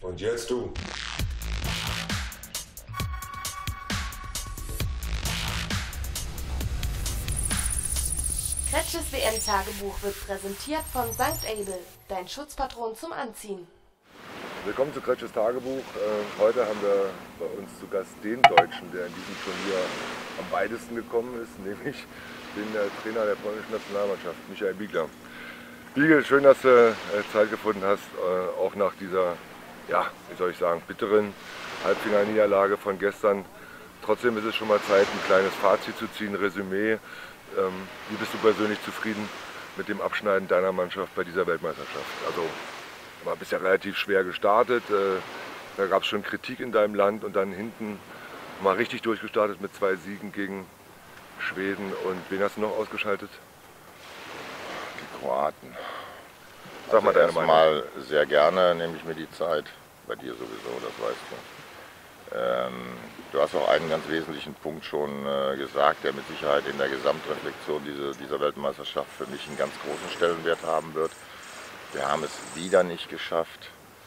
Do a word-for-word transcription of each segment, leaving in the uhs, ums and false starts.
Und jetzt du. Kretsches W M-Tagebuch wird präsentiert von Sankt Abel, dein Schutzpatron zum Anziehen. Willkommen zu Kretsches Tagebuch. Äh, heute haben wir bei uns zu Gast den Deutschen, der in diesem Turnier am weitesten gekommen ist, nämlich den äh, Trainer der polnischen Nationalmannschaft, Michael Bigler. Bigel, schön, dass du äh, Zeit gefunden hast, äh, auch nach dieser, ja, wie soll ich sagen, bitteren Halbfinalniederlage von gestern. Trotzdem ist es schon mal Zeit, ein kleines Fazit zu ziehen, Resümee. Ähm, wie bist du persönlich zufrieden mit dem Abschneiden deiner Mannschaft bei dieser Weltmeisterschaft? Also, du bist ja relativ schwer gestartet, äh, da gab es schon Kritik in deinem Land und dann hinten mal richtig durchgestartet mit zwei Siegen gegen Schweden. Und wen hast du noch ausgeschaltet? Die Kroaten. Sag Also mal deine erstmal Meinung. sehr gerne, nehme ich mir die Zeit. Bei dir sowieso, das weißt du. Ähm, du hast auch einen ganz wesentlichen Punkt schon äh, gesagt, der mit Sicherheit in der Gesamtreflexion diese, dieser Weltmeisterschaft für mich einen ganz großen Stellenwert haben wird. Wir haben es wieder nicht geschafft,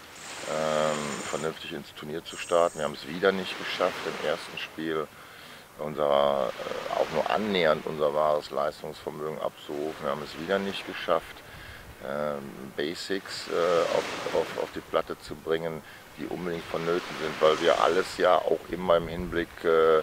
ähm, vernünftig ins Turnier zu starten. Wir haben es wieder nicht geschafft, im ersten Spiel unser, äh, auch nur annähernd unser wahres Leistungsvermögen abzurufen. Wir haben es wieder nicht geschafft, ähm, Basics äh, auf, auf, auf die Platte zu bringen, die unbedingt vonnöten sind, weil wir alles ja auch immer im Hinblick äh,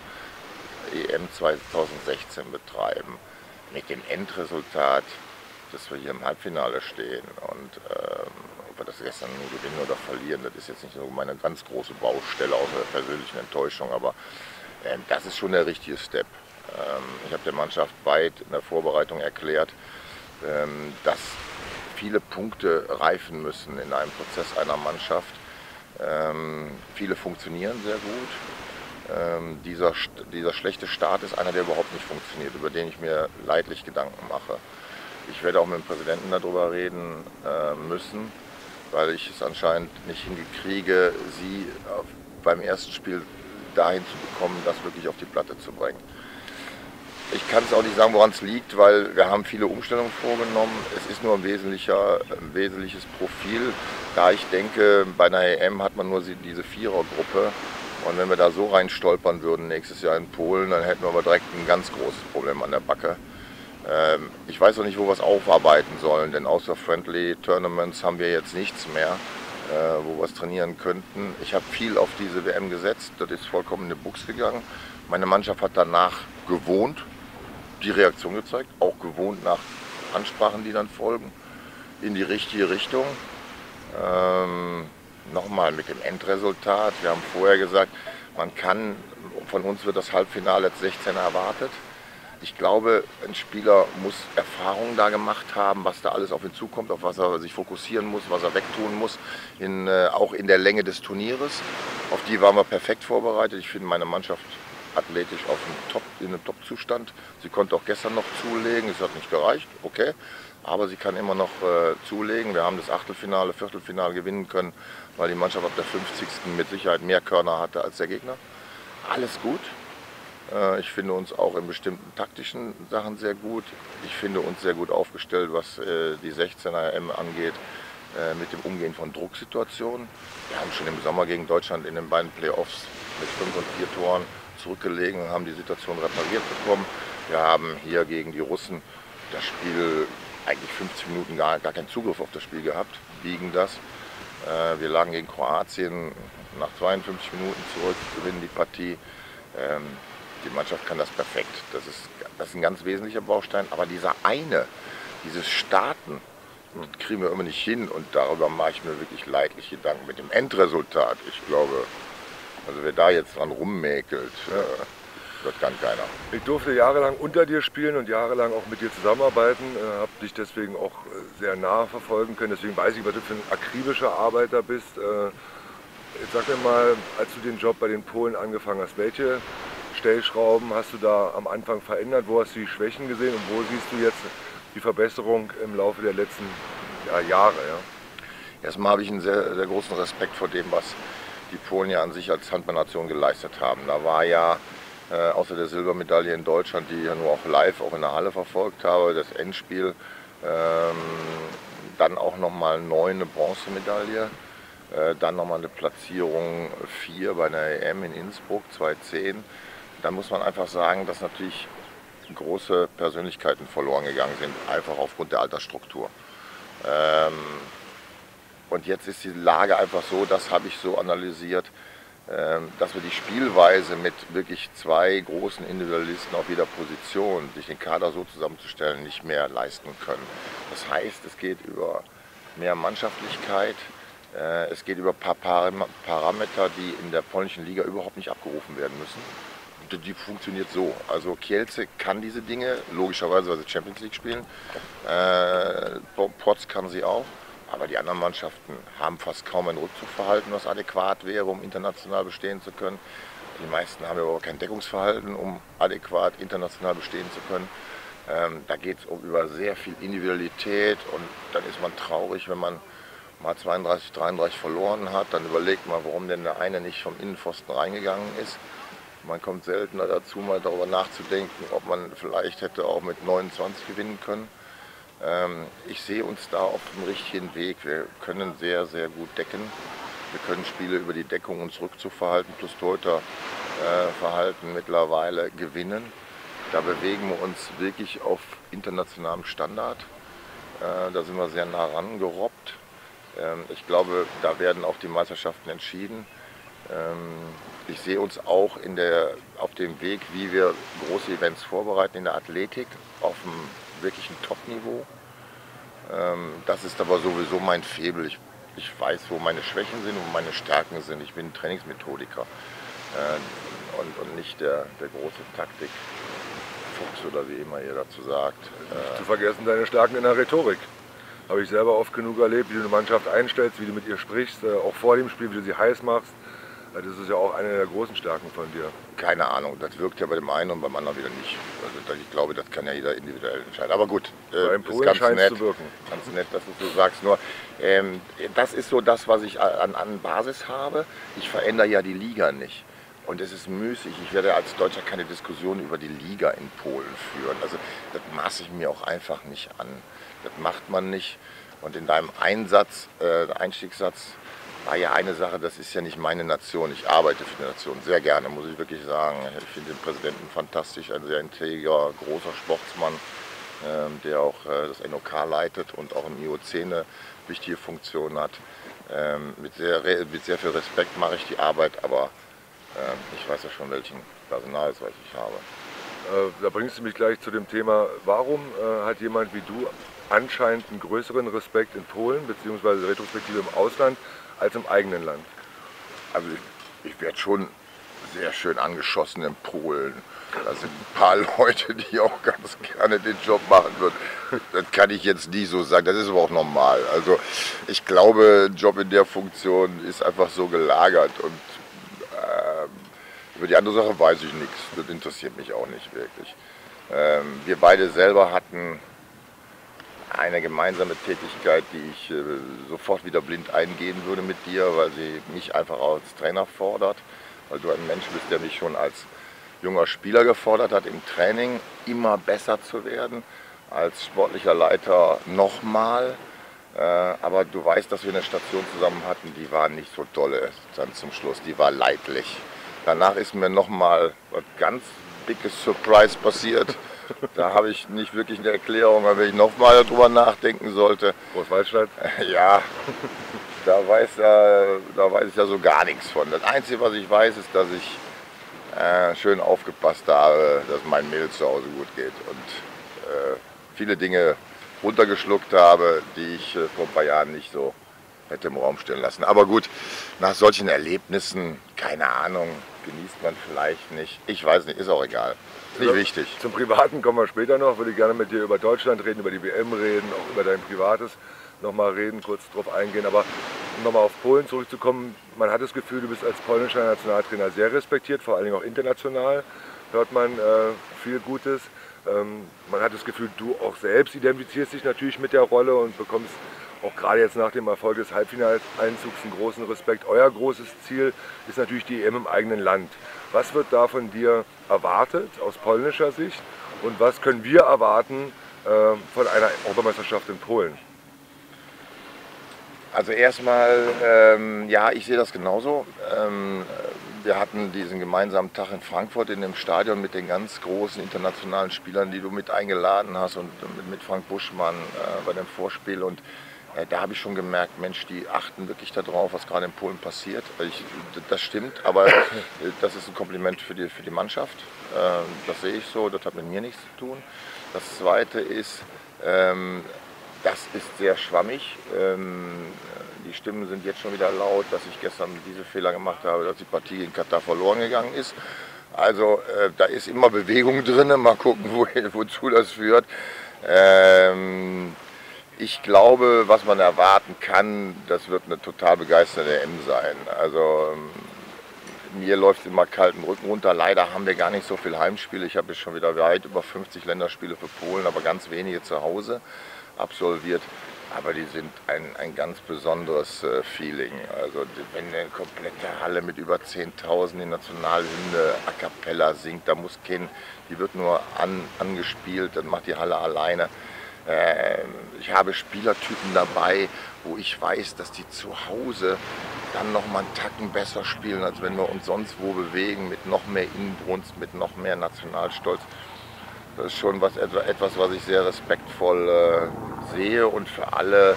E M zweitausendsechzehn betreiben. Mit dem Endresultat, dass wir hier im Halbfinale stehen und ähm, ob wir das gestern nur gewinnen oder verlieren, das ist jetzt nicht so meine ganz große Baustelle außer der persönlichen Enttäuschung, aber äh, das ist schon der richtige Step. Ähm, ich habe der Mannschaft weit in der Vorbereitung erklärt, ähm, dass viele Punkte reifen müssen in einem Prozess einer Mannschaft. Ähm, viele funktionieren sehr gut. Ähm, dieser, dieser schlechte Start ist einer, der überhaupt nicht funktioniert, über den ich mir leidlich Gedanken mache. Ich werde auch mit dem Präsidenten darüber reden äh, müssen, weil ich es anscheinend nicht hingekriege, sie auf, beim ersten Spiel dahin zu bekommen, das wirklich auf die Platte zu bringen. Ich kann es auch nicht sagen, woran es liegt, weil wir haben viele Umstellungen vorgenommen. Es ist nur ein, wesentlicher, ein wesentliches Profil, da ich denke, bei einer E M hat man nur diese Vierergruppe. Und wenn wir da so rein stolpern würden nächstes Jahr in Polen, dann hätten wir aber direkt ein ganz großes Problem an der Backe. Ähm, ich weiß auch nicht, wo wir es aufarbeiten sollen, denn außer Friendly Tournaments haben wir jetzt nichts mehr, äh, wo wir es trainieren könnten. Ich habe viel auf diese W M gesetzt, das ist vollkommen in die Buchs gegangen. Meine Mannschaft hat danach gewohnt, die Reaktion gezeigt, auch gewohnt nach Ansprachen, die dann folgen, in die richtige Richtung. Ähm, Nochmal mit dem Endresultat. Wir haben vorher gesagt, man kann, von uns wird das Halbfinale als sechzehn erwartet. Ich glaube, ein Spieler muss Erfahrungen da gemacht haben, was da alles auf ihn zukommt, auf was er sich fokussieren muss, was er wegtun muss, in, äh, auch in der Länge des Turnieres. Auf die waren wir perfekt vorbereitet. Ich finde meine Mannschaft athletisch auf einem Top, in einem Top-Zustand. Sie konnte auch gestern noch zulegen, es hat nicht gereicht, okay, aber sie kann immer noch äh, zulegen. Wir haben das Achtelfinale, Viertelfinale gewinnen können, weil die Mannschaft ab der fünfzigsten mit Sicherheit mehr Körner hatte als der Gegner. Alles gut. Äh, ich finde uns auch in bestimmten taktischen Sachen sehr gut. Ich finde uns sehr gut aufgestellt, was äh, die sechzehner E M angeht, äh, mit dem Umgehen von Drucksituationen. Wir haben schon im Sommer gegen Deutschland in den beiden Playoffs mit fünf und vier Toren zurückgelegen und haben die Situation repariert bekommen. Wir haben hier gegen die Russen das Spiel eigentlich fünfzig Minuten gar, gar keinen Zugriff auf das Spiel gehabt, biegen das. Äh, wir lagen gegen Kroatien nach zweiundfünfzig Minuten zurück, gewinnen die Partie. Ähm, die Mannschaft kann das perfekt. Das ist, das ist ein ganz wesentlicher Baustein. Aber dieser eine, dieses Starten, das kriegen wir immer nicht hin und darüber mache ich mir wirklich leidlich Gedanken mit dem Endresultat. Ich glaube, also wer da jetzt dran rummäkelt, äh, das kann keiner. Ich durfte jahrelang unter dir spielen und jahrelang auch mit dir zusammenarbeiten, äh, habe dich deswegen auch äh, sehr nah verfolgen können. Deswegen weiß ich, was du für ein akribischer Arbeiter bist. Äh, jetzt sag mir mal, als du den Job bei den Polen angefangen hast, welche Stellschrauben hast du da am Anfang verändert? Wo hast du die Schwächen gesehen und wo siehst du jetzt die Verbesserung im Laufe der letzten ja, Jahre? Ja? Erstmal habe ich einen sehr, sehr großen Respekt vor dem, was die Polen ja an sich als Handballnation geleistet haben. Da war ja äh, außer der Silbermedaille in Deutschland, die ich ja nur auch live auch in der Halle verfolgt habe, das Endspiel, ähm, dann auch nochmal neu eine Bronzemedaille. Äh, dann nochmal eine Platzierung vier bei der E M in Innsbruck zweitausendzehn. Dann muss man einfach sagen, dass natürlich große Persönlichkeiten verloren gegangen sind, einfach aufgrund der Altersstruktur. Ähm, und jetzt ist die Lage einfach so, das habe ich so analysiert, ähm, dass wir die Spielweise mit wirklich zwei großen Individualisten auf jeder Position, sich den Kader so zusammenzustellen, nicht mehr leisten können. Das heißt, es geht über mehr Mannschaftlichkeit, äh, es geht über ein paar Param Parameter, die in der polnischen Liga überhaupt nicht abgerufen werden müssen. Die funktioniert so. Also Kielce kann diese Dinge, logischerweise, weil sie Champions League spielen. Äh, Pots kann sie auch. Aber die anderen Mannschaften haben fast kaum ein Rückzugverhalten, was adäquat wäre, um international bestehen zu können. Die meisten haben aber kein Deckungsverhalten, um adäquat international bestehen zu können. Ähm, da geht es um über sehr viel Individualität und dann ist man traurig, wenn man mal zweiunddreißig, dreiunddreißig verloren hat. Dann überlegt man, warum denn der eine nicht vom Innenpfosten reingegangen ist. Man kommt seltener dazu, mal darüber nachzudenken, ob man vielleicht hätte auch mit neunundzwanzig gewinnen können. Ähm, ich sehe uns da auf dem richtigen Weg. Wir können sehr, sehr gut decken. Wir können Spiele über die Deckung und Rückzugverhalten plus Torhüterverhalten mittlerweile gewinnen. Da bewegen wir uns wirklich auf internationalem Standard. Äh, da sind wir sehr nah rangerobbt. Ähm, ich glaube, da werden auch die Meisterschaften entschieden. Ich sehe uns auch in der, auf dem Weg, wie wir große Events vorbereiten in der Athletik, auf einem wirklichen Top-Niveau. Das ist aber sowieso mein Faible. Ich, ich weiß, wo meine Schwächen sind und wo meine Stärken sind. Ich bin ein Trainingsmethodiker und, und nicht der, der große Taktik-Fuchs oder wie immer ihr dazu sagt. Nicht zu vergessen deine Stärken in der Rhetorik. Habe ich selber oft genug erlebt, wie du eine Mannschaft einstellst, wie du mit ihr sprichst, auch vor dem Spiel, wie du sie heiß machst. Das ist ja auch eine der großen Stärken von dir. Keine Ahnung, das wirkt ja bei dem einen und beim anderen wieder nicht. Also ich glaube, das kann ja jeder individuell entscheiden. Aber gut, äh, ist ganz nett, zu wirken. Ganz nett, dass du so sagst. Nur, ähm, das ist so das, was ich an, an Basis habe. Ich verändere ja die Liga nicht. Und es ist müßig. Ich werde als Deutscher keine Diskussion über die Liga in Polen führen. Also das maße ich mir auch einfach nicht an. Das macht man nicht. Und in deinem Einsatz, äh, Einstiegssatz, war ja eine Sache, das ist ja nicht meine Nation. Ich arbeite für die Nation sehr gerne, muss ich wirklich sagen. Ich finde den Präsidenten fantastisch, ein sehr integer, großer Sportsmann, ähm, der auch äh, das N O K leitet und auch im I O C eine wichtige Funktion hat. Ähm, mit, sehr, mit sehr viel Respekt mache ich die Arbeit, aber ähm, ich weiß ja schon, welchen Personalausweis ich habe. Äh, da bringst du mich gleich zu dem Thema, warum äh, hat jemand wie du anscheinend einen größeren Respekt in Polen bzw. retrospektive im Ausland als im eigenen Land? Also ich, ich werde schon sehr schön angeschossen in Polen. Da sind ein paar Leute, die auch ganz gerne den Job machen würden. Das kann ich jetzt nicht so sagen, das ist aber auch normal. Also ich glaube, ein Job in der Funktion ist einfach so gelagert und ähm, über die andere Sache weiß ich nichts. Das interessiert mich auch nicht wirklich. Ähm, wir beide selber hatten eine gemeinsame Tätigkeit, die ich äh, sofort wieder blind eingehen würde mit dir, weil sie mich einfach als Trainer fordert, weil du ein Mensch bist, der mich schon als junger Spieler gefordert hat, im Training immer besser zu werden, als sportlicher Leiter nochmal. Äh, aber du weißt, dass wir eine Station zusammen hatten, die war nicht so dolle dann zum Schluss, die war leidlich. Danach ist mir nochmal was ganz dickes Surprise passiert. Da habe ich nicht wirklich eine Erklärung, aber wenn ich nochmal darüber nachdenken sollte. Großwaldstadt? Ja, da weiß, äh, da weiß ich ja so gar nichts von. Das Einzige, was ich weiß, ist, dass ich äh, schön aufgepasst habe, dass mein Mädel zu Hause gut geht und äh, viele Dinge runtergeschluckt habe, die ich äh, vor ein paar Jahren nicht so hätte im Raum stehen lassen. Aber gut, nach solchen Erlebnissen, keine Ahnung, genießt man vielleicht nicht. Ich weiß nicht, ist auch egal. Nicht ja, wichtig. Zum Privaten kommen wir später noch. Würde ich gerne mit dir über Deutschland reden, über die W M reden, auch über dein Privates nochmal reden, kurz drauf eingehen. Aber um nochmal auf Polen zurückzukommen, man hat das Gefühl, du bist als polnischer Nationaltrainer sehr respektiert, vor allen Dingen auch international hört man äh, viel Gutes. Ähm, man hat das Gefühl, du auch selbst identifizierst dich natürlich mit der Rolle und bekommst auch gerade jetzt nach dem Erfolg des Halbfinaleinzugs einen großen Respekt. Euer großes Ziel ist natürlich die E M im eigenen Land. Was wird da von dir erwartet aus polnischer Sicht und was können wir erwarten äh, von einer Europameisterschaft in Polen? Also erstmal, ähm, ja, ich sehe das genauso. Ähm, wir hatten diesen gemeinsamen Tag in Frankfurt in dem Stadion mit den ganz großen internationalen Spielern, die du mit eingeladen hast und mit, mit Frank Buschmann äh, bei dem Vorspiel. Und äh, da habe ich schon gemerkt, Mensch, die achten wirklich darauf, was gerade in Polen passiert. Ich, das stimmt, aber äh, das ist ein Kompliment für die, für die Mannschaft. Äh, das sehe ich so, das hat mit mir nichts zu tun. Das Zweite ist, ähm, das ist sehr schwammig. Ähm, die Stimmen sind jetzt schon wieder laut, dass ich gestern diese Fehler gemacht habe, dass die Partie gegen Katar verloren gegangen ist. Also äh, da ist immer Bewegung drin, mal gucken, wo, wozu das führt. Ähm, ich glaube, was man erwarten kann, das wird eine total begeisternde E M sein. Also ähm, mir läuft immer kalten Rücken runter. Leider haben wir gar nicht so viele Heimspiele. Ich habe jetzt schon wieder weit über fünfzig Länderspiele für Polen, aber ganz wenige zu Hause absolviert, aber die sind ein, ein ganz besonderes äh, Feeling. Also wenn eine komplette Halle mit über zehntausend die Nationalhymne a cappella singt, da muss kein, die wird nur an, angespielt, dann macht die Halle alleine. Äh, ich habe Spielertypen dabei, wo ich weiß, dass die zu Hause dann noch mal einen Tacken besser spielen, als wenn wir uns sonst wo bewegen, mit noch mehr Inbrunst, mit noch mehr Nationalstolz. Das ist schon was, etwas, was ich sehr respektvoll äh, sehe und für alle,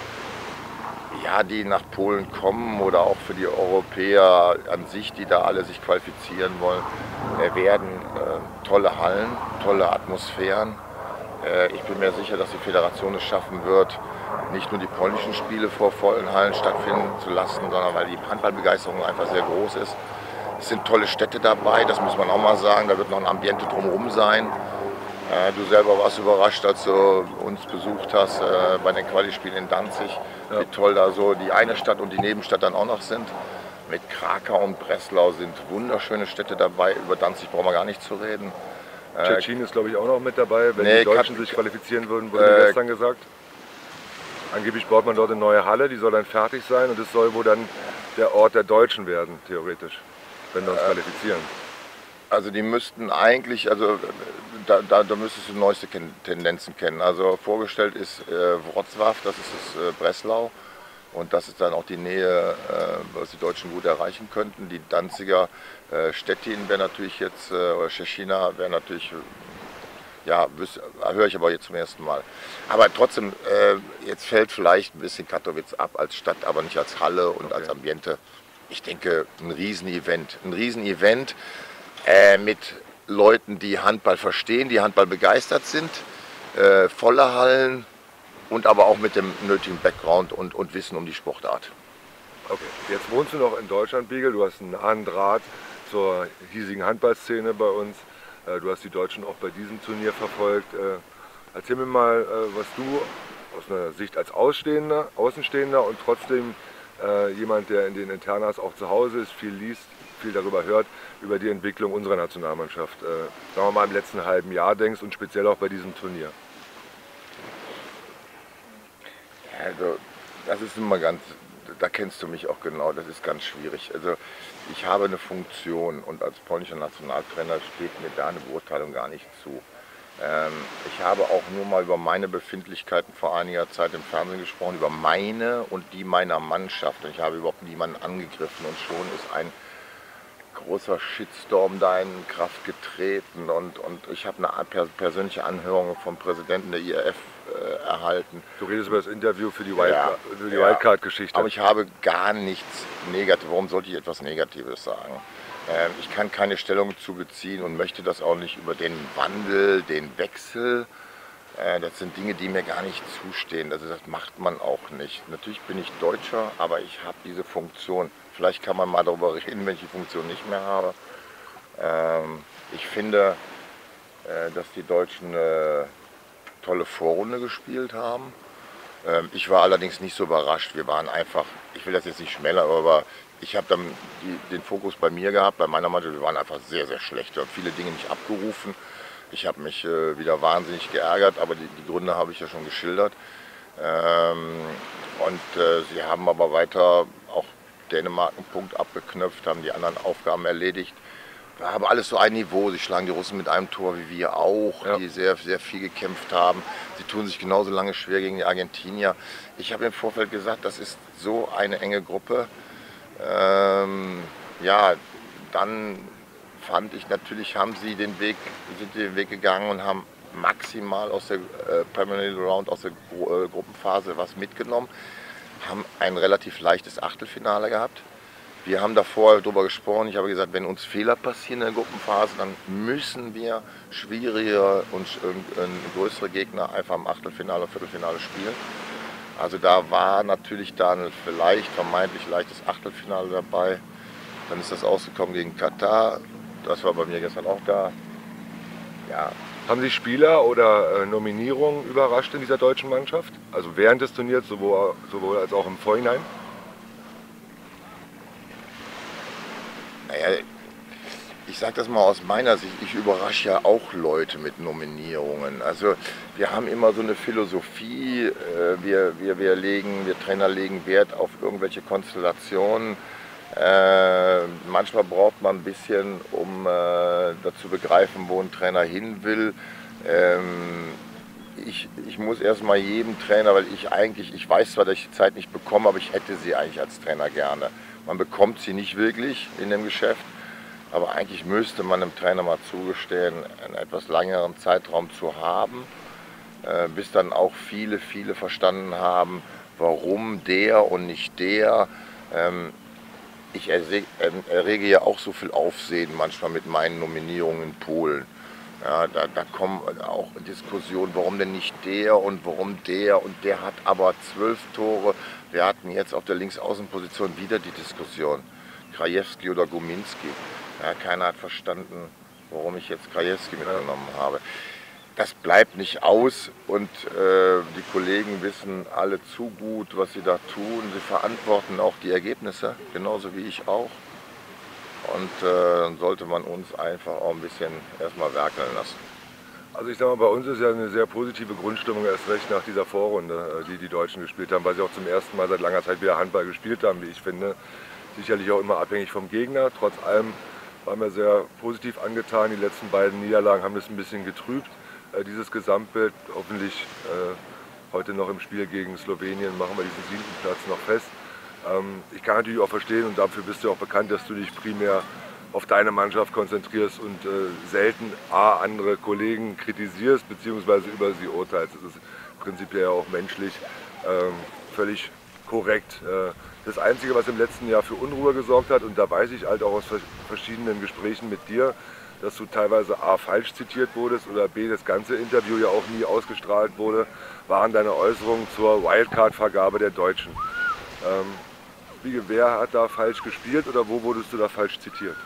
ja, die nach Polen kommen oder auch für die Europäer an sich, die da alle sich qualifizieren wollen, äh, werden äh, tolle Hallen, tolle Atmosphären. Äh, ich bin mir sicher, dass die Föderation es schaffen wird, nicht nur die polnischen Spiele vor vollen Hallen stattfinden zu lassen, sondern weil die Handballbegeisterung einfach sehr groß ist. Es sind tolle Städte dabei, das muss man auch mal sagen, da wird noch ein Ambiente drumherum sein. Äh, du selber warst überrascht, als du uns besucht hast äh, bei den Quali-Spielen in Danzig, ja, wie toll da so die eine Stadt und die Nebenstadt dann auch noch sind. Mit Krakau und Breslau sind wunderschöne Städte dabei, über Danzig brauchen wir gar nicht zu reden. Tschetschen ist, glaube ich, auch noch mit dabei, wenn nee, die Deutschen kann, sich qualifizieren würden, wurde äh, mir gestern gesagt. Angeblich baut man dort eine neue Halle, die soll dann fertig sein und es soll wohl dann der Ort der Deutschen werden, theoretisch, wenn wir uns äh, qualifizieren. Also die müssten eigentlich, also da, da, da müsstest du neueste Tendenzen kennen. Also vorgestellt ist äh, Wrocław, das ist das äh, Breslau und das ist dann auch die Nähe, äh, was die Deutschen gut erreichen könnten. Die Danziger äh, Stettin wäre natürlich jetzt, äh, oder Szczecina wäre natürlich, äh, ja, höre ich aber jetzt zum ersten Mal. Aber trotzdem, äh, jetzt fällt vielleicht ein bisschen Katowice ab als Stadt, aber nicht als Halle und okay, als Ambiente. Ich denke, ein Riesenevent, ein Riesenevent. Äh, mit Leuten, die Handball verstehen, die Handball begeistert sind, äh, volle Hallen und aber auch mit dem nötigen Background und, und Wissen um die Sportart. Okay, jetzt wohnst du noch in Deutschland, Bigel, du hast einen nahen Draht zur hiesigen Handballszene bei uns, äh, du hast die Deutschen auch bei diesem Turnier verfolgt. Äh, erzähl mir mal, äh, was du aus einer Sicht als Ausstehender, Außenstehender und trotzdem äh, jemand, der in den Internas auch zu Hause ist, viel liest, viel darüber hört, über die Entwicklung unserer Nationalmannschaft, äh, sagen wir mal im letzten halben Jahr denkst und speziell auch bei diesem Turnier. Also das ist immer ganz, da kennst du mich auch genau, das ist ganz schwierig. Also ich habe eine Funktion und als polnischer Nationaltrainer steht mir da eine Beurteilung gar nicht zu. Ähm, ich habe auch nur mal über meine Befindlichkeiten vor einiger Zeit im Fernsehen gesprochen, über meine und die meiner Mannschaft. Und ich habe überhaupt niemanden angegriffen und schon ist ein großer Shitstorm da in Kraft getreten und, und ich habe eine per persönliche Anhörung vom Präsidenten der I R F äh, erhalten. Du redest über das Interview für die, Wild ja, für die ja. Wildcard-Geschichte. Aber ich habe gar nichts Negatives. Warum sollte ich etwas Negatives sagen? Ähm, ich kann keine Stellung zu beziehen und möchte das auch nicht über den Wandel, den Wechsel. Äh, das sind Dinge, die mir gar nicht zustehen. Also das macht man auch nicht. Natürlich bin ich Deutscher, aber ich habe diese Funktion. Vielleicht kann man mal darüber reden, wenn ich die Funktion nicht mehr habe. Ähm, ich finde, äh, dass die Deutschen eine tolle Vorrunde gespielt haben. Ähm, ich war allerdings nicht so überrascht. Wir waren einfach, ich will das jetzt nicht schmälern, aber ich habe dann die, den Fokus bei mir gehabt, bei meiner Mannschaft. Wir waren einfach sehr, sehr schlecht. Wir haben viele Dinge nicht abgerufen. Ich habe mich äh, wieder wahnsinnig geärgert, aber die, die Gründe habe ich ja schon geschildert. Ähm, und äh, sie haben aber weiter auch Dänemark einen Punkt abgeknöpft, haben die anderen Aufgaben erledigt. haben alles so ein Niveau. Sie schlagen die Russen mit einem Tor wie wir auch, ja. die sehr, sehr viel gekämpft haben. Sie tun sich genauso lange schwer gegen die Argentinier. Ich habe im Vorfeld gesagt, das ist so eine enge Gruppe. Ähm, ja, dann fand ich, natürlich haben sie den Weg, sind den Weg gegangen und haben maximal aus der äh, Preliminary Round, aus der Gru äh, Gruppenphase was mitgenommen, haben ein relativ leichtes Achtelfinale gehabt. Wir haben davor darüber gesprochen, ich habe gesagt, wenn uns Fehler passieren in der Gruppenphase, dann müssen wir schwierige und äh, größere Gegner einfach im Achtelfinale und Viertelfinale spielen. Also da war natürlich dann vielleicht vermeintlich leichtes Achtelfinale dabei. Dann ist das ausgekommen gegen Katar. Das war bei mir gestern auch da. Ja. Haben Sie Spieler oder äh, Nominierungen überrascht in dieser deutschen Mannschaft? Also während des Turniers, sowohl, sowohl als auch im Vorhinein? Naja, ich sage das mal aus meiner Sicht, ich überrasche ja auch Leute mit Nominierungen. Also wir haben immer so eine Philosophie, äh, wir, wir, wir, legen, wir Trainer legen Wert auf irgendwelche Konstellationen. Äh, manchmal braucht man ein bisschen, um äh, dazu begreifen, wo ein Trainer hin will. Ähm, ich, ich muss erstmal jedem Trainer, weil ich eigentlich, ich weiß zwar, dass ich die Zeit nicht bekomme, aber ich hätte sie eigentlich als Trainer gerne. Man bekommt sie nicht wirklich in dem Geschäft, aber eigentlich müsste man dem Trainer mal zugestehen, einen etwas längeren Zeitraum zu haben, äh, bis dann auch viele, viele verstanden haben, warum der und nicht der. Ähm, ich errege ja auch so viel Aufsehen manchmal mit meinen Nominierungen in Polen. Ja, da, da kommen auch Diskussionen, warum denn nicht der und warum der und der hat aber zwölf Tore. Wir hatten jetzt auf der Linksaußenposition wieder die Diskussion, Krajewski oder Guminski. Ja, keiner hat verstanden, warum ich jetzt Krajewski mitgenommen habe. Das bleibt nicht aus und äh, die Kollegen wissen alle zu gut, was sie da tun. Sie verantworten auch die Ergebnisse, genauso wie ich auch. Und äh, dann sollte man uns einfach auch ein bisschen erstmal werkeln lassen. Also ich sag mal, bei uns ist ja eine sehr positive Grundstimmung erst recht nach dieser Vorrunde, die die Deutschen gespielt haben, weil sie auch zum ersten Mal seit langer Zeit wieder Handball gespielt haben, wie ich finde. Sicherlich auch immer abhängig vom Gegner. Trotz allem waren wir sehr positiv angetan. Die letzten beiden Niederlagen haben das ein bisschen getrübt. Äh, dieses Gesamtbild, hoffentlich äh, heute noch im Spiel gegen Slowenien machen wir diesen siebten Platz noch fest. Ähm, ich kann natürlich auch verstehen, und dafür bist du auch bekannt, dass du dich primär auf deine Mannschaft konzentrierst und äh, selten A, andere Kollegen kritisierst bzw. über sie urteilst. Das ist prinzipiell ja auch menschlich ähm, völlig korrekt. Äh, das Einzige, was im letzten Jahr für Unruhe gesorgt hat, und da weiß ich halt auch aus verschiedenen Gesprächen mit dir, dass du teilweise A, falsch zitiert wurdest oder B, das ganze Interview ja auch nie ausgestrahlt wurde, waren deine Äußerungen zur Wildcard-Vergabe der Deutschen. Ähm, wie, wer hat da falsch gespielt oder wo wurdest du da falsch zitiert?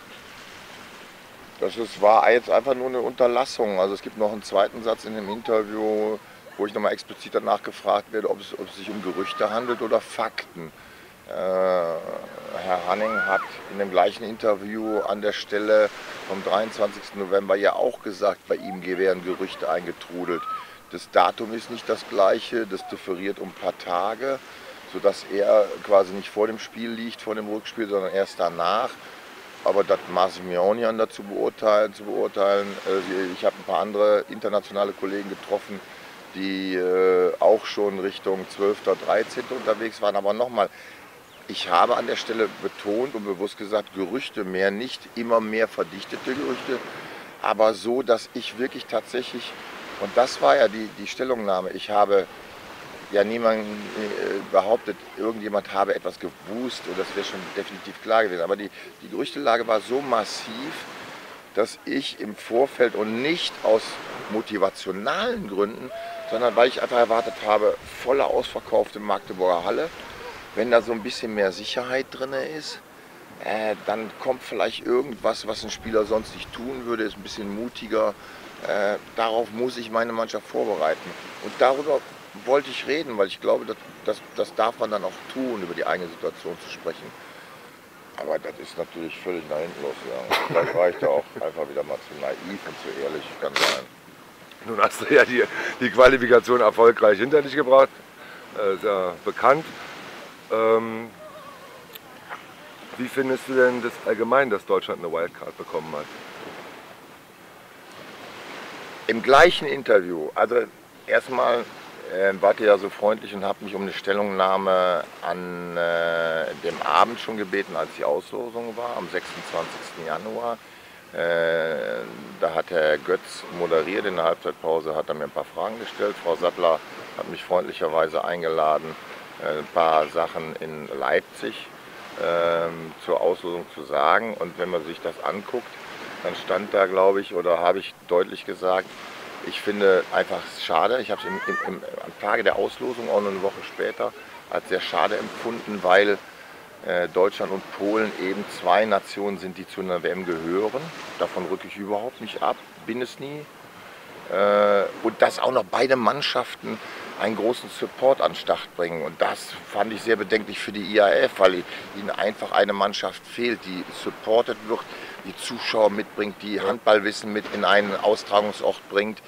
Das ist, war jetzt einfach nur eine Unterlassung. Also es gibt noch einen zweiten Satz in dem Interview, wo ich nochmal explizit danach gefragt werde, ob es, ob es sich um Gerüchte handelt oder Fakten. Äh, Herr Hanning hat in dem gleichen Interview an der Stelle vom dreiundzwanzigsten November ja auch gesagt, bei ihm wären Gerüchte eingetrudelt. Das Datum ist nicht das gleiche, das differiert um ein paar Tage, sodass er quasi nicht vor dem Spiel liegt, vor dem Rückspiel, sondern erst danach. Aber das maß ich mir auch nicht an, dazu beurteilen, zu beurteilen. Ich habe ein paar andere internationale Kollegen getroffen, die äh, auch schon Richtung zwölften, dreizehnten unterwegs waren. Aber nochmal, ich habe an der Stelle betont und bewusst gesagt, Gerüchte mehr, nicht immer mehr verdichtete Gerüchte, aber so, dass ich wirklich tatsächlich, und das war ja die, die Stellungnahme, ich habe ja niemand äh, behauptet, irgendjemand habe etwas gewusst, und das wäre schon definitiv klar gewesen. Aber die, die Gerüchtelage war so massiv, dass ich im Vorfeld, und nicht aus motivationalen Gründen, sondern weil ich einfach erwartet habe, voller ausverkaufte Magdeburger Halle, wenn da so ein bisschen mehr Sicherheit drin ist, äh, dann kommt vielleicht irgendwas, was ein Spieler sonst nicht tun würde, ist ein bisschen mutiger. Äh, darauf muss ich meine Mannschaft vorbereiten. Und darüber wollte ich reden, weil ich glaube, das, das, das darf man dann auch tun, über die eigene Situation zu sprechen. Aber das ist natürlich völlig nach hinten losgegangen. Vielleicht war ich da auch einfach wieder mal zu naiv und zu ehrlich, kann sein. Nun hast du ja die, die Qualifikation erfolgreich hinter dich gebracht, äh, sehr bekannt. Ähm, Wie findest du denn das allgemein, dass Deutschland eine Wildcard bekommen hat? Im gleichen Interview, also erstmal äh, wart ihr ja so freundlich und habt mich um eine Stellungnahme an äh, dem Abend schon gebeten, als die Auslosung war, am sechsundzwanzigsten Januar. Äh, da hat Herr Götz moderiert, in der Halbzeitpause hat er mir ein paar Fragen gestellt. Frau Sattler hat mich freundlicherweise eingeladen, äh, ein paar Sachen in Leipzig äh, zur Auslosung zu sagen. Und wenn man sich das anguckt, dann stand da, glaube ich, oder habe ich deutlich gesagt, ich finde einfach schade, ich habe es im, im, im, am Tage der Auslosung, auch noch eine Woche später, als sehr schade empfunden, weil äh, Deutschland und Polen eben zwei Nationen sind, die zu einer W M gehören. Davon rücke ich überhaupt nicht ab, bin es nie. Äh, und dass auch noch beide Mannschaften einen großen Support an den Start bringen. Und das fand ich sehr bedenklich für die I A F, weil ihnen einfach eine Mannschaft fehlt, die supported wird, die Zuschauer mitbringt, die Handballwissen mit in einen Austragungsort bringt.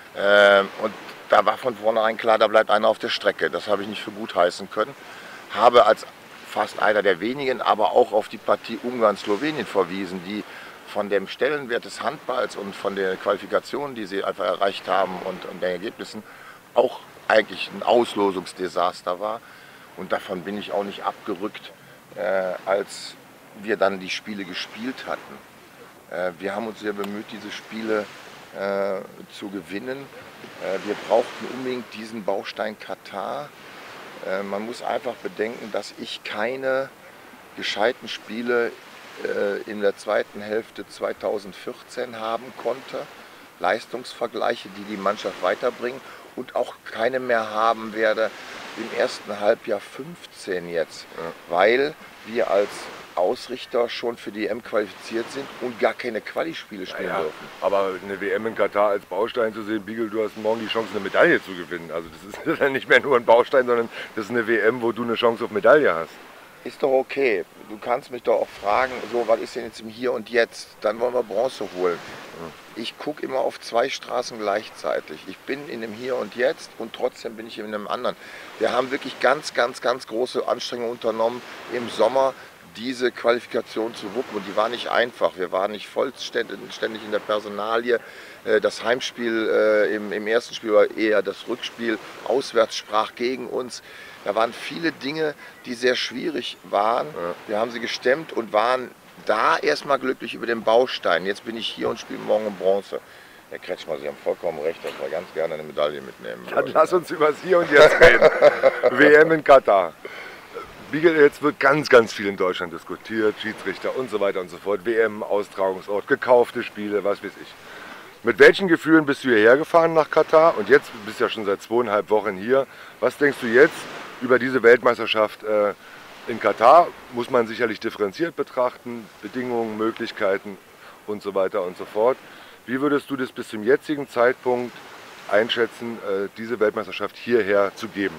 Und da war von vornherein klar, da bleibt einer auf der Strecke. Das habe ich nicht für gut heißen können. Habe als fast einer der wenigen aber auch auf die Partie Ungarn-Slowenien verwiesen, die von dem Stellenwert des Handballs und von den Qualifikationen, die sie einfach erreicht haben und, und den Ergebnissen auch eigentlich ein Auslosungsdesaster war. Und davon bin ich auch nicht abgerückt, äh, als wir dann die Spiele gespielt hatten. Äh, wir haben uns sehr bemüht, diese Spiele äh, zu gewinnen. Äh, wir brauchten unbedingt diesen Baustein Katar. Äh, man muss einfach bedenken, dass ich keine gescheiten Spiele äh, in der zweiten Hälfte zweitausendvierzehn haben konnte. Leistungsvergleiche, die die Mannschaft weiterbringen, und auch keine mehr haben werde im ersten Halbjahr fünfzehn jetzt, ja. Weil wir als Ausrichter schon für die W M qualifiziert sind und gar keine Quali-Spiele spielen Ja, dürfen. aber eine W M in Katar als Baustein zu sehen, Biegel, du hast morgen die Chance, eine Medaille zu gewinnen. Also das ist dann nicht mehr nur ein Baustein, sondern das ist eine W M, wo du eine Chance auf Medaille hast. Ist doch okay. Du kannst mich doch auch fragen, so, was ist denn jetzt im Hier und Jetzt? Dann wollen wir Bronze holen. Ich gucke immer auf zwei Straßen gleichzeitig. Ich bin in dem Hier und Jetzt und trotzdem bin ich in einem anderen. Wir haben wirklich ganz, ganz, ganz große Anstrengungen unternommen im Sommer, diese Qualifikation zu wuppen. Und die war nicht einfach. Wir waren nicht vollständig in der Personalie. Das Heimspiel im, im ersten Spiel war eher das Rückspiel. Auswärts sprach gegen uns. Da waren viele Dinge, die sehr schwierig waren. Ja. Wir haben sie gestemmt und waren da erstmal glücklich über den Baustein. Jetzt bin ich hier und spiele morgen um Bronze. Herr Kretschmer, Sie haben vollkommen recht, dass wir ganz gerne eine Medaille mitnehmen. Dann lass uns über das Hier und Jetzt reden. W M in Katar. Biegel, jetzt wird ganz, ganz viel in Deutschland diskutiert, Schiedsrichter und so weiter und so fort. W M, Austragungsort, gekaufte Spiele, was weiß ich. Mit welchen Gefühlen bist du hierher gefahren nach Katar? Und jetzt bist du ja schon seit zweieinhalb Wochen hier. Was denkst du jetzt über diese Weltmeisterschaft äh, in Katar? Muss man sicherlich differenziert betrachten, Bedingungen, Möglichkeiten und so weiter und so fort. Wie würdest du das bis zum jetzigen Zeitpunkt einschätzen, äh, diese Weltmeisterschaft hierher zu geben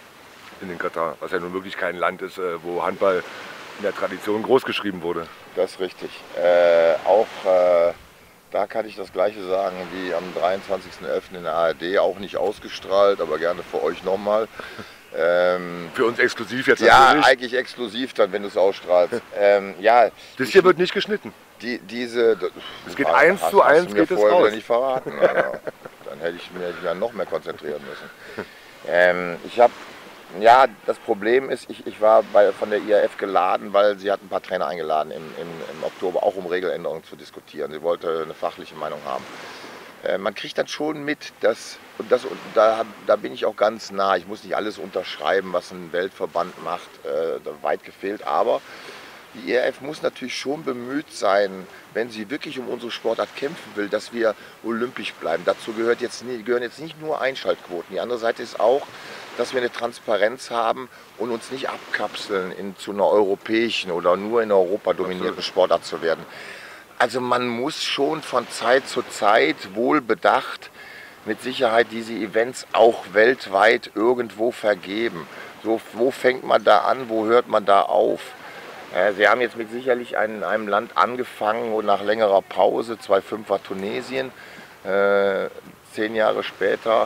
in den Katar? Was ja nun wirklich kein Land ist, äh, wo Handball in der Tradition großgeschrieben wurde. Das ist richtig. Äh, auch äh, da kann ich das Gleiche sagen wie am dreiundzwanzigsten elften in der A R D, auch nicht ausgestrahlt, aber gerne für euch nochmal. Ähm, Für uns exklusiv jetzt ja, natürlich. eigentlich exklusiv dann, wenn du es ausstrahlst. ähm, ja, das hier wird nicht geschnitten. Die, diese, es geht eins zu eins, geht es raus. Nicht verraten. Also, dann hätte ich mir ja noch mehr konzentrieren müssen. Ähm, ich habe, ja, das Problem ist, ich, ich war bei, von der I A F geladen, weil sie hat ein paar Trainer eingeladen im, im, im Oktober, auch um Regeländerungen zu diskutieren. Sie wollte eine fachliche Meinung haben. Äh, man kriegt dann schon mit, dass, und, das, und da, da bin ich auch ganz nah, ich muss nicht alles unterschreiben, was ein Weltverband macht, äh, weit gefehlt, aber die I A F muss natürlich schon bemüht sein, wenn sie wirklich um unsere Sportart kämpfen will, dass wir olympisch bleiben. Dazu gehört jetzt, gehören jetzt nicht nur Einschaltquoten. Die andere Seite ist auch, dass wir eine Transparenz haben und uns nicht abkapseln in, zu einer europäischen oder nur in Europa dominierten Sportart zu werden. Also man muss schon von Zeit zu Zeit wohl bedacht mit Sicherheit diese Events auch weltweit irgendwo vergeben. So, wo fängt man da an, wo hört man da auf? Sie haben jetzt mit sicherlich in einem Land angefangen und nach längerer Pause, zweitausendfünf war Tunesien, äh, zehn Jahre später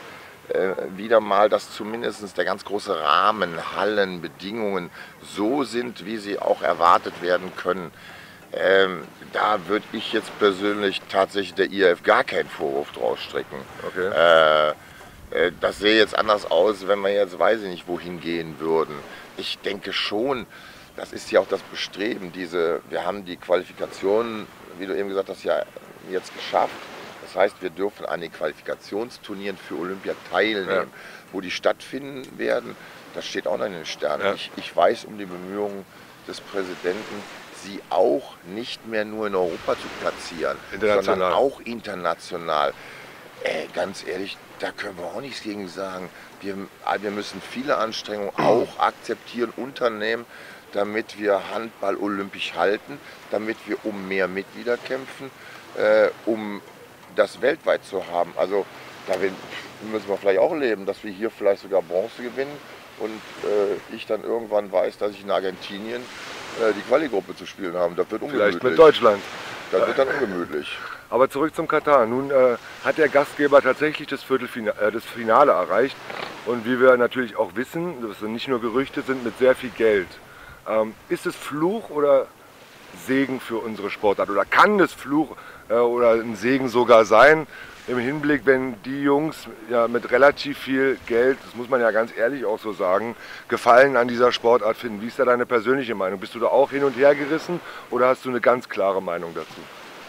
äh, wieder mal, dass zumindest der ganz große Rahmen, Hallen, Bedingungen so sind, wie sie auch erwartet werden können. Ähm, da würde ich jetzt persönlich tatsächlich der I A F gar keinen Vorwurf draus strecken. Okay. Äh, äh, das sähe jetzt anders aus, wenn wir jetzt, weiß ich nicht, wohin gehen würden. Ich denke schon, das ist ja auch das Bestreben, diese, wir haben die Qualifikation, wie du eben gesagt hast, ja jetzt geschafft. Das heißt, wir dürfen an den Qualifikationsturnieren für Olympia teilnehmen. Ja. Wo die stattfinden werden, das steht auch noch in den Sternen. Ja. Ich, ich weiß um die Bemühungen des Präsidenten, sie auch nicht mehr nur in Europa zu platzieren, sondern auch international. Äh, ganz ehrlich, da können wir auch nichts gegen sagen. Wir, wir müssen viele Anstrengungen auch akzeptieren, unternehmen, damit wir Handball olympisch halten, damit wir um mehr Mitglieder kämpfen, äh, um das weltweit zu haben. Also da müssen wir vielleicht auch leben, dass wir hier vielleicht sogar Bronze gewinnen und äh, ich dann irgendwann weiß, dass ich in Argentinien äh, die Quali-Gruppe zu spielen habe. Das wird ungemütlich. Vielleicht mit Deutschland. Das wird dann ungemütlich. Aber zurück zum Katar. Nun äh, hat der Gastgeber tatsächlich das, Viertelfinale, äh, das Finale erreicht und wie wir natürlich auch wissen, das sind nicht nur Gerüchte, sind mit sehr viel Geld. Ähm, ist es Fluch oder Segen für unsere Sportart? Oder kann es Fluch äh, oder ein Segen sogar sein, im Hinblick, wenn die Jungs ja mit relativ viel Geld, das muss man ja ganz ehrlich auch so sagen, Gefallen an dieser Sportart finden? Wie ist da deine persönliche Meinung? Bist du da auch hin und her gerissen oder hast du eine ganz klare Meinung dazu?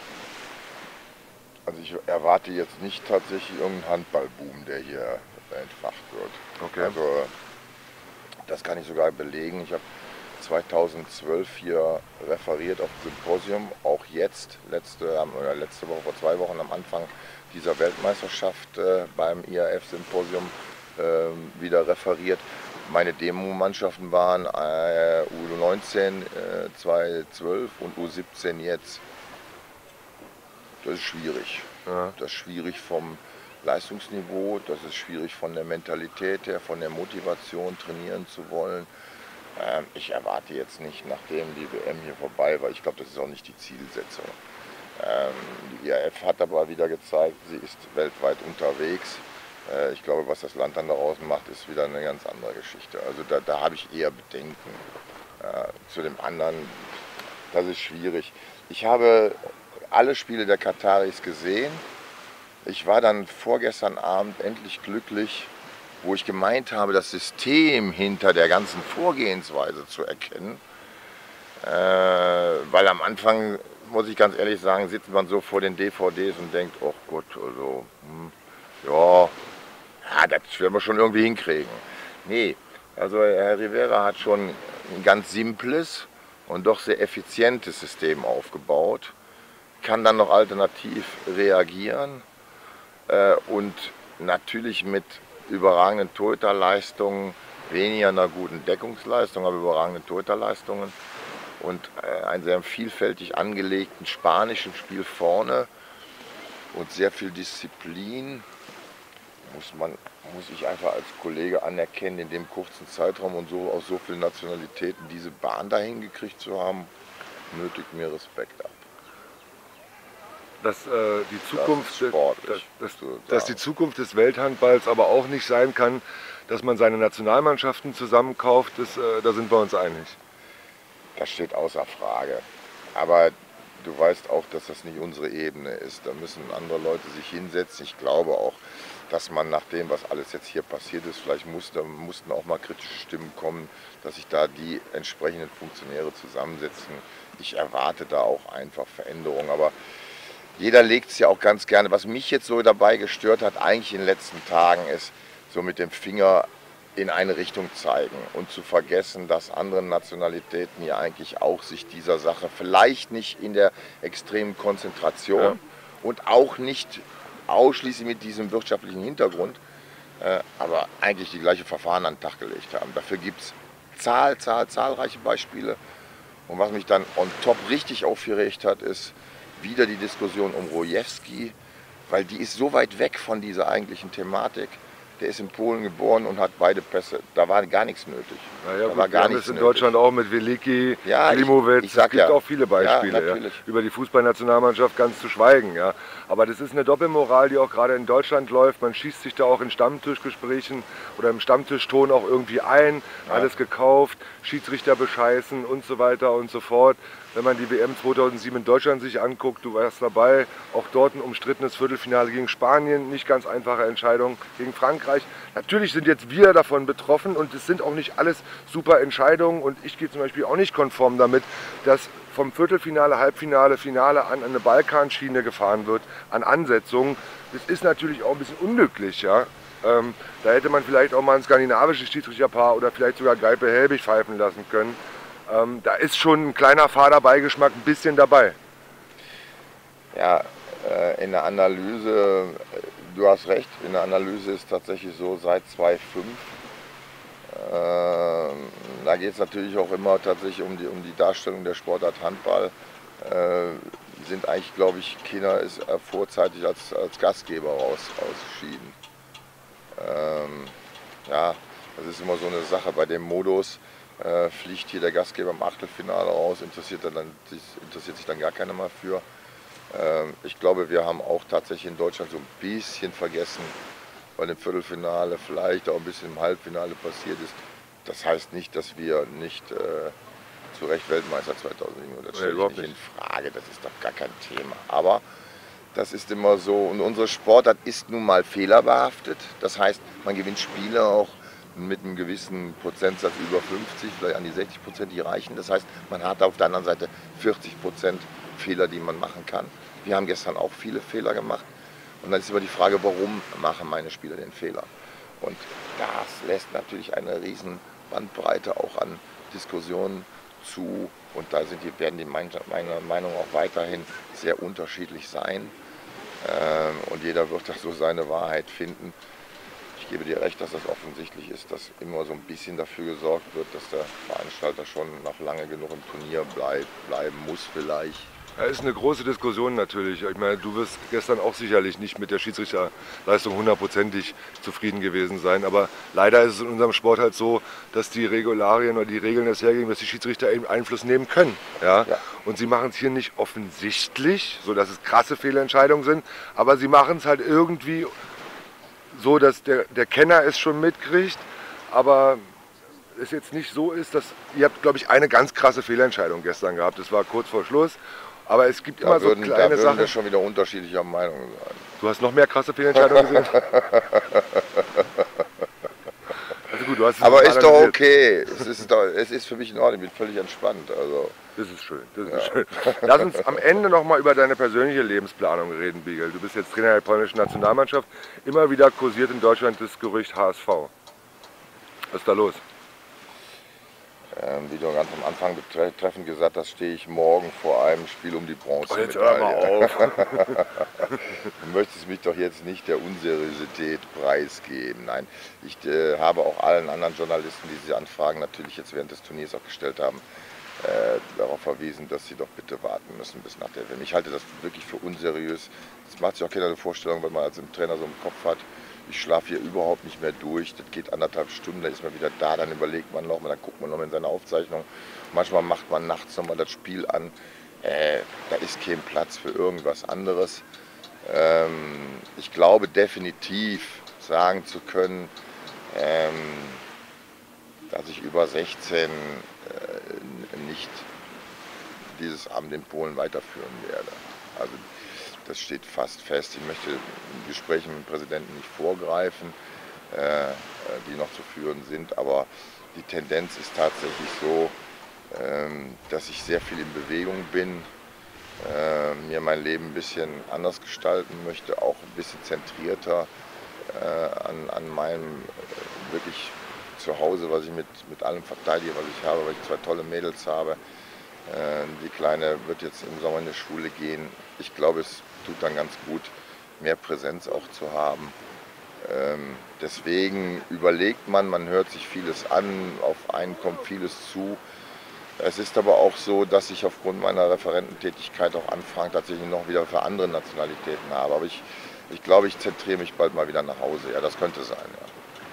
Also ich erwarte jetzt nicht tatsächlich irgendeinen Handballboom, der hier entfacht wird. Okay. Also das kann ich sogar belegen. Ich habe zweitausendzwölf hier referiert auf dem Symposium, auch jetzt, letzte, oder letzte Woche, vor zwei Wochen am Anfang dieser Weltmeisterschaft äh, beim I A F-Symposium äh, wieder referiert. Meine Demo-Mannschaften waren äh, U neunzehn äh, zweitausendzwölf und U siebzehn jetzt. Das ist schwierig. Ja. Das ist schwierig vom Leistungsniveau, das ist schwierig von der Mentalität her, von der Motivation, trainieren zu wollen. Ähm, ich erwarte jetzt nicht, nachdem die W M hier vorbei war, ich glaube, das ist auch nicht die Zielsetzung. Ähm, die I A F hat aber wieder gezeigt, sie ist weltweit unterwegs. Äh, ich glaube, was das Land dann daraus macht, ist wieder eine ganz andere Geschichte. Also da, da habe ich eher Bedenken. Äh, zu dem anderen, das ist schwierig. Ich habe alle Spiele der Kataris gesehen. Ich war dann vorgestern Abend endlich glücklich, wo ich gemeint habe, das System hinter der ganzen Vorgehensweise zu erkennen. Äh, weil am Anfang, muss ich ganz ehrlich sagen, sitzt man so vor den D V Ds und denkt, oh Gott, also, hm, ja, ja, das werden wir schon irgendwie hinkriegen. Nee, also Herr Rivera hat schon ein ganz simples und doch sehr effizientes System aufgebaut, kann dann noch alternativ reagieren äh, und natürlich mit überragenden Torhüterleistungen, weniger einer guten Deckungsleistung, aber überragende Torhüterleistungen und äh, einen sehr vielfältig angelegten spanischen Spiel vorne und sehr viel Disziplin, muss man, muss ich einfach als Kollege anerkennen, in dem kurzen Zeitraum und so aus so vielen Nationalitäten diese Bahn dahin gekriegt zu haben, nötigt mir Respekt ab. Dass, äh, die Zukunft, das dass, dass, dass die Zukunft des Welthandballs aber auch nicht sein kann, dass man seine Nationalmannschaften zusammenkauft, das, äh, da sind wir uns einig. Das steht außer Frage. Aber du weißt auch, dass das nicht unsere Ebene ist. Da müssen andere Leute sich hinsetzen. Ich glaube auch, dass man nach dem, was alles jetzt hier passiert ist, vielleicht musste, mussten auch mal kritische Stimmen kommen, dass sich da die entsprechenden Funktionäre zusammensetzen. Ich erwarte da auch einfach Veränderungen. Aber jeder legt es ja auch ganz gerne. Was mich jetzt so dabei gestört hat, eigentlich in den letzten Tagen, ist so mit dem Finger in eine Richtung zeigen und zu vergessen, dass andere Nationalitäten ja eigentlich auch sich dieser Sache vielleicht nicht in der extremen Konzentration ja. und auch nicht ausschließlich mit diesem wirtschaftlichen Hintergrund, äh, aber eigentlich die gleiche Verfahren an den Tag gelegt haben. Dafür gibt es zahl, zahl, zahlreiche Beispiele. Und was mich dann on top richtig aufgeregt hat, ist wieder die Diskussion um Rojewski, weil die ist so weit weg von dieser eigentlichen Thematik. der ist in Polen geboren und hat beide Pässe. Da war gar nichts nötig. Na ja, da gut, war gar wir haben nichts das in nötig. Deutschland auch mit Veliki, Ja, Klimowitz. ich, ich sag es gibt ja. auch viele Beispiele. Ja, Ja, über die Fußballnationalmannschaft ganz zu schweigen. Ja. Aber das ist eine Doppelmoral, die auch gerade in Deutschland läuft. Man schießt sich da auch in Stammtischgesprächen oder im Stammtischton auch irgendwie ein. Ja. Alles gekauft, Schiedsrichter bescheißen und so weiter und so fort. Wenn man die W M zweitausendsieben in Deutschland sich anguckt, du warst dabei, auch dort ein umstrittenes Viertelfinale gegen Spanien, nicht ganz einfache Entscheidung gegen Frankreich. Natürlich sind jetzt wir davon betroffen und es sind auch nicht alles super Entscheidungen und ich gehe zum Beispiel auch nicht konform damit, dass vom Viertelfinale, Halbfinale, Finale an eine Balkanschiene gefahren wird, an Ansetzungen. Das ist natürlich auch ein bisschen unglücklich, ja. Ähm, da hätte man vielleicht auch mal ein skandinavisches Schiedsrichterpaar oder vielleicht sogar Geipe-Helbig pfeifen lassen können. Ähm, da ist schon ein kleiner fader Beigeschmack ein bisschen dabei. Ja, äh, in der Analyse, du hast recht, in der Analyse ist tatsächlich so seit zweitausendfünf. Äh, da geht es natürlich auch immer tatsächlich um die, um die Darstellung der Sportart Handball. Äh, sind eigentlich, glaube ich, China ist äh, vorzeitig als, als Gastgeber raus, ausgeschieden. Ähm, ja, das ist immer so eine Sache bei dem Modus. Äh, fliegt hier der Gastgeber im Achtelfinale raus, interessiert, dann, interessiert sich dann gar keiner mehr für. Ähm, ich glaube, wir haben auch tatsächlich in Deutschland so ein bisschen vergessen, bei dem Viertelfinale, vielleicht auch ein bisschen im Halbfinale passiert ist. Das heißt nicht, dass wir nicht äh, zu Recht Weltmeister zweitausendsieben, das stelle ich nicht in Frage, das ist doch gar kein Thema. Aber das ist immer so, und unsere Sportart ist nun mal fehlerbehaftet. Das heißt, man gewinnt Spiele auch mit einem gewissen Prozentsatz über fünfzig, vielleicht an die sechzig Prozent, die reichen. Das heißt, man hat auf der anderen Seite vierzig Prozent Fehler, die man machen kann. Wir haben gestern auch viele Fehler gemacht. Und dann ist immer die Frage, warum machen meine Spieler den Fehler? Und das lässt natürlich eine riesen Bandbreite auch an Diskussionen zu. Und da sind die, werden die meiner Meinung auch weiterhin sehr unterschiedlich sein. Und jeder wird da so seine Wahrheit finden. Ich gebe dir recht, dass das offensichtlich ist, dass immer so ein bisschen dafür gesorgt wird, dass der Veranstalter schon noch lange genug im Turnier bleib, bleiben muss vielleicht. Ja, ist eine große Diskussion natürlich. Ich meine, du wirst gestern auch sicherlich nicht mit der Schiedsrichterleistung hundertprozentig zufrieden gewesen sein. Aber leider ist es in unserem Sport halt so, dass die Regularien oder die Regeln das hergeben, dass die Schiedsrichter eben Einfluss nehmen können. Ja? Ja. Und sie machen es hier nicht offensichtlich, sodass es krasse Fehlentscheidungen sind. Aber sie machen es halt irgendwie so, dass der, der Kenner es schon mitkriegt. Aber es jetzt nicht so ist, dass ihr habt, glaube ich, eine ganz krasse Fehlentscheidung gestern gehabt. Das war kurz vor Schluss. Aber es gibt immer da würden, so kleine da würden Sachen. Wir schon wieder unterschiedlicher Meinung sein. Du hast noch mehr krasse Fehlentscheidungen gesehen? Also gut, du hast es aber ist doch okay. Es ist, doch, es ist für mich in Ordnung. Ich bin völlig entspannt. Also. Das ist schön. Das ist Ja. schön. Lass uns am Ende noch mal über deine persönliche Lebensplanung reden, Bigel. Du bist jetzt Trainer der polnischen Nationalmannschaft. Immer wieder kursiert in Deutschland das Gerücht H S V. Was ist da los? Ähm, wie du ganz am Anfang betreffend gesagt hast, stehe ich morgen vor einem Spiel um die Bronze. Oh, jetzt hör mal auf. Du möchtest mich doch jetzt nicht der Unseriosität preisgeben. Nein, ich äh, habe auch allen anderen Journalisten, die diese Anfragen natürlich jetzt während des Turniers auch gestellt haben, äh, darauf verwiesen, dass sie doch bitte warten müssen bis nach der W M. Ich halte das wirklich für unseriös. Das macht sich auch keiner eine Vorstellung, wenn man als im Trainer so im Kopf hat, ich schlafe hier überhaupt nicht mehr durch, das geht anderthalb Stunden, dann ist man wieder da, dann überlegt man noch mal, dann guckt man noch mal in seine Aufzeichnung. Manchmal macht man nachts noch mal das Spiel an, äh, da ist kein Platz für irgendwas anderes. Ähm, ich glaube definitiv sagen zu können, ähm, dass ich über sechzehn äh, nicht dieses Amt in Polen weiterführen werde. Also das steht fast fest. Ich möchte in Gesprächen mit dem Präsidenten nicht vorgreifen, äh, die noch zu führen sind, aber die Tendenz ist tatsächlich so, ähm, dass ich sehr viel in Bewegung bin, äh, mir mein Leben ein bisschen anders gestalten möchte, auch ein bisschen zentrierter äh, an, an meinem äh, wirklich Zuhause, was ich mit, mit allem verteidige, was ich habe, weil ich zwei tolle Mädels habe. Äh, die Kleine wird jetzt im Sommer in die Schule gehen. Ich glaube, es tut dann ganz gut, mehr Präsenz auch zu haben. Ähm, deswegen überlegt man, man hört sich vieles an, auf einen kommt vieles zu. Es ist aber auch so, dass ich aufgrund meiner Referententätigkeit auch Anfragen tatsächlich noch wieder für andere Nationalitäten habe. Aber ich ich glaube, ich zentriere mich bald mal wieder nach Hause. Ja, das könnte sein. Ja.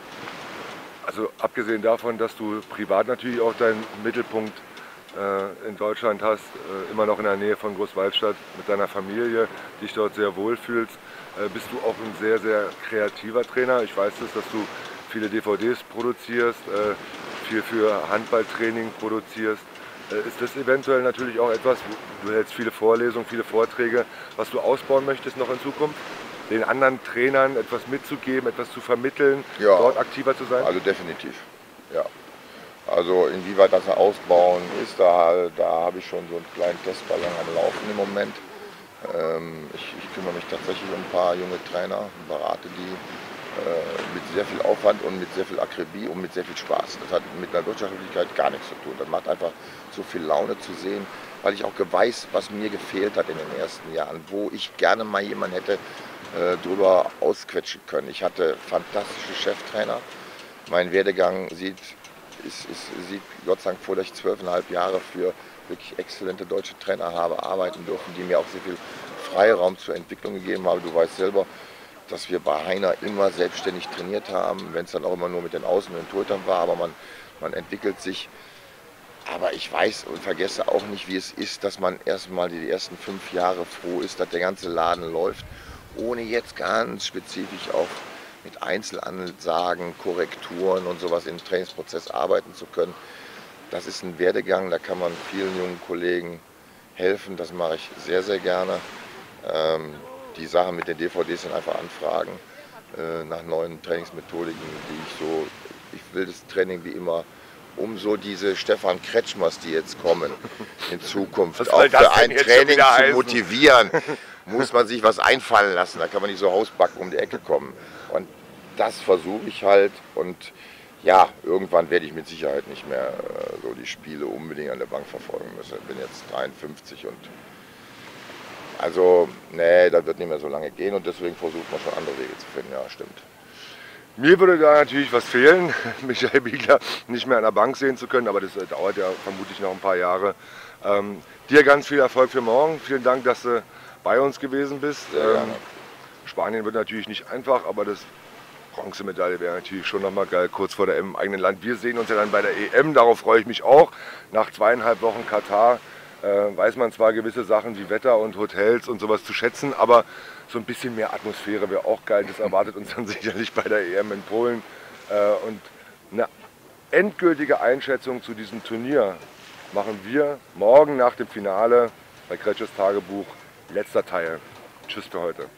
Also abgesehen davon, dass du privat natürlich auch deinen Mittelpunkt äh, in Deutschland hast, äh, immer noch in der Nähe von Großwaldstadt mit deiner Familie, dich dort sehr wohlfühlst, äh, bist du auch ein sehr, sehr kreativer Trainer. Ich weiß es, dass du viele D V Ds produzierst, äh, viel für Handballtraining produzierist. Äh, ist das eventuell natürlich auch etwas, du hältst viele Vorlesungen, viele Vorträge, was du ausbauen möchtest noch in Zukunft? Den anderen Trainern etwas mitzugeben, etwas zu vermitteln, ja, dort aktiver zu sein? Also definitiv, ja. Also inwieweit das ausbauen ist, da, da habe ich schon so einen kleinen Testballon am Laufen im Moment. Ähm, ich, ich kümmere mich tatsächlich um ein paar junge Trainer und berate die äh, mit sehr viel Aufwand und mit sehr viel Akribie und mit sehr viel Spaß. Das hat mit einer Wirtschaftlichkeit gar nichts zu tun. Das macht einfach so viel Laune zu sehen, weil ich auch weiß, was mir gefehlt hat in den ersten Jahren, wo ich gerne mal jemanden hätte äh, drüber ausquetschen können. Ich hatte fantastische Cheftrainer. Mein Werdegang sieht, ist, ist, sieht Gott sei Dank vor, dass ich zwölfeinhalb Jahre für wirklich exzellente deutsche Trainer habe arbeiten dürfen, die mir auch sehr viel Freiraum zur Entwicklung gegeben haben. Du weißt selber, dass wir bei Heiner immer selbstständig trainiert haben, wenn es dann auch immer nur mit den Außen- und den Torhütern war, aber man, man entwickelt sich. Aber ich weiß und vergesse auch nicht, wie es ist, dass man erstmal die ersten fünf Jahre froh ist, dass der ganze Laden läuft, ohne jetzt ganz spezifisch auch mit Einzelansagen, Korrekturen und sowas im Trainingsprozess arbeiten zu können. Das ist ein Werdegang, da kann man vielen jungen Kollegen helfen, das mache ich sehr, sehr gerne. Ähm, die Sache mit den D V Ds sind einfach Anfragen äh, nach neuen Trainingsmethodiken, die ich so, ich will das Training wie immer, um so diese Stefan Kretschmers, die jetzt kommen, in Zukunft auch für ein Training zu motivieren, muss man sich was einfallen lassen, da kann man nicht so hausbacken um die Ecke kommen. Und das versuche ich halt und ja, irgendwann werde ich mit Sicherheit nicht mehr äh, so die Spiele unbedingt an der Bank verfolgen müssen. Ich bin jetzt dreiundfünfzig und also, nee, das wird nicht mehr so lange gehen und deswegen versucht man schon andere Wege zu finden, ja, stimmt. Mir würde da natürlich was fehlen, Michael Biegler nicht mehr an der Bank sehen zu können, aber das äh, dauert ja vermutlich noch ein paar Jahre. Ähm, dir ganz viel Erfolg für morgen, vielen Dank, dass du bei uns gewesen bist. Ähm, Spanien wird natürlich nicht einfach, aber das Bronzemedaille wäre natürlich schon nochmal geil, kurz vor der E M im eigenen Land. Wir sehen uns ja dann bei der E M, darauf freue ich mich auch. Nach zweieinhalb Wochen Katar äh, weiß man zwar gewisse Sachen wie Wetter und Hotels und sowas zu schätzen, aber so ein bisschen mehr Atmosphäre wäre auch geil. Das erwartet uns dann sicherlich bei der E M in Polen. Äh, und eine endgültige Einschätzung zu diesem Turnier machen wir morgen nach dem Finale bei Kretsches Tagebuch, letzter Teil. Tschüss für heute.